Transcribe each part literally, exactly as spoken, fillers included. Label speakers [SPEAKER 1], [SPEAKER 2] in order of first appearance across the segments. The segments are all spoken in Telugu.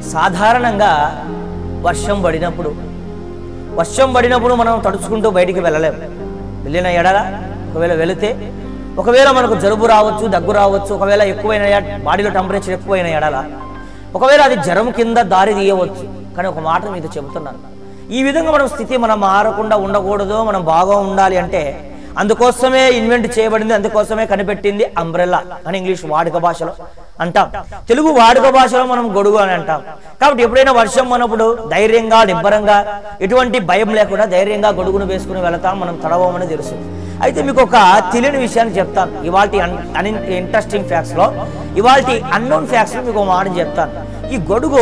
[SPEAKER 1] సాధారణంగా వర్షం పడినప్పుడు వర్షం పడినప్పుడు మనం తడుచుకుంటూ బయటికి వెళ్ళలేము. వెళ్ళిన ఎడల ఒకవేళ వెళితే ఒకవేళ మనకు జలుబు రావచ్చు, దగ్గు రావచ్చు. ఒకవేళ ఎక్కువైన బాడీలో టెంపరేచర్ ఎక్కువైన ఎడల ఒకవేళ అది జ్వరం కింద దారి తీయవచ్చు. కానీ ఒక మాట మీతో చెబుతున్నాను, ఈ విధంగా మనం స్థితి మనం మారకుండా ఉండకూడదు, మనం బాగా ఉండాలి అంటే అందుకోసమే ఇన్వెంట్ చేయబడింది, అందుకోసమే కనిపెట్టింది అంబ్రెల్లా అని ఇంగ్లీష్ వాడుక భాషలో అంటాం. తెలుగు వాడుక భాషలో మనం గొడుగు అని అంటాం. కాబట్టి ఎప్పుడైనా వర్షం అన్నప్పుడు ధైర్యంగా నిబ్బరంగా ఎటువంటి భయం లేకుండా ధైర్యంగా గొడుగును వేసుకుని వెళతాం, మనం తడవమని తెలుసు. అయితే మీకు ఒక తెలియని విషయాన్ని చెప్తాను. ఇవాల్టి అన్ ఇంట్రెస్టింగ్ ఫ్యాక్ట్స్ లో ఇవాల్టి అన్నోన్ ఫ్యాక్ట్స్ లో మీకు ఒక మాట చెప్తాను. ఈ గొడుగు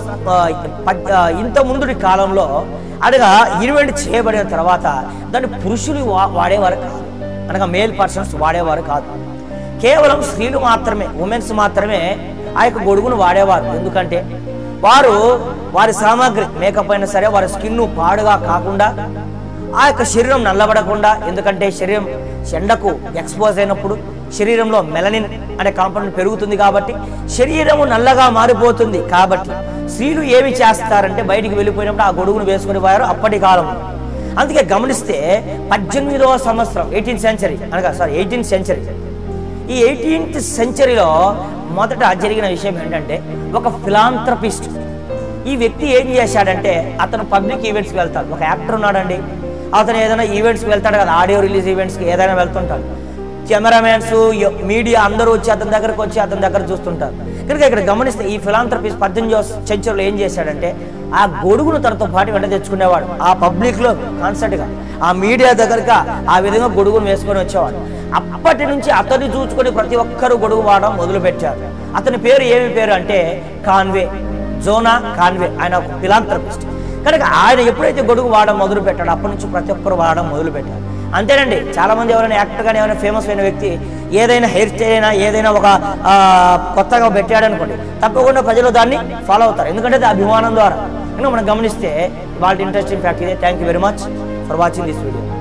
[SPEAKER 1] ఇంత ముందుటి కాలంలో అనగా ఇన్వెంట్ చేయబడిన తర్వాత దాన్ని పురుషులు వాడేవారు కాదు, అనగా మేల్ పర్సన్స్ వాడేవారు కాదు. కేవలం స్త్రీలు మాత్రమే, ఉమెన్స్ మాత్రమే ఆ యొక్క గొడుగును వాడేవారు. ఎందుకంటే వారు వారి సామాగ్రి మేకప్ అయినా సరే వారి స్కిన్ పాడుగా కాకుండా, ఆ యొక్క శరీరం నల్లబడకుండా. ఎందుకంటే శరీరం ఎండకు ఎక్స్పోజ్ అయినప్పుడు శరీరంలో మెలనిన్ అనే కాంపౌండ్ పెరుగుతుంది కాబట్టి శరీరము నల్లగా మారిపోతుంది. కాబట్టి స్త్రీలు ఏమి చేస్తారంటే బయటికి వెళ్ళిపోయినప్పుడు ఆ గొడుగును వేసుకుని పోయారు అప్పటి కాలం. అందుకే గమనిస్తే పద్దెనిమిదవ సంవత్సరం ఎయిటీన్త్ సెంచరీ అనగా సారీ ఎయిటీన్త్ సెంచరీ ఈ ఎయిటీన్త్ సెంచరీలో మొదట జరిగిన విషయం ఏంటంటే ఒక ఫిలాంథ్రపిస్ట్ ఈ వ్యక్తి ఏం చేశాడంటే అతను పబ్లిక్ ఈవెంట్స్కి వెళ్తాడు. ఒక యాక్టర్ ఉన్నాడండి, అతను ఏదైనా ఈవెంట్స్కి వెళ్తాడు కదా, ఆడియో రిలీజ్ ఈవెంట్స్కి ఏదైనా వెళ్తుంటాడు. కెమెరామెన్స్ మీడియా అందరూ వచ్చి అతని దగ్గరకు వచ్చి అతని దగ్గర చూస్తుంటారు. కనుక ఇక్కడ గమనిస్తే ఈ ఫిలాంథ్రపిస్ట్ పద్దెనిమిదవ సెంచరీలో ఏం చేశాడంటే ఆ గొడుగును తనతో పాటు వెంట తెచ్చుకునేవాడు. ఆ పబ్లిక్లో కాన్స్టెంట్గా ఆ మీడియా దగ్గరగా ఆ విధంగా గొడుగును వేసుకొని వచ్చేవాడు. అప్పటి నుంచి అతన్ని చూసుకొని ప్రతి ఒక్కరూ గొడుగు వాడడం మొదలుపెట్టారు. అతని పేరు ఏమి పేరు అంటే కాన్వే, జోనా కాన్వే. ఆయన ఒక ఫిలాంథ్రపిస్ట్. కనుక ఆయన ఎప్పుడైతే గొడుగు వాడడం మొదలు పెట్టాడో అప్పటి నుంచి ప్రతి ఒక్కరు వాడడం మొదలు పెట్టారు. అంతేనండి, చాలా మంది ఎవరైనా యాక్టర్ కానీ ఏమైనా ఫేమస్ అయిన వ్యక్తి ఏదైనా హెయిర్ స్టైల్ అయినా ఏదైనా ఒక కొత్తగా పెట్టాడు అనుకోండి, తప్పకుండా ప్రజలు దాన్ని ఫాలో అవుతారు. ఎందుకంటే అది అభిమానం ద్వారా. కనుక మనం గమనిస్తే వాళ్ళ ఇంట్రెస్టింగ్ ఫ్యాక్ట్ ఇదే. Thank you very much for watching this video.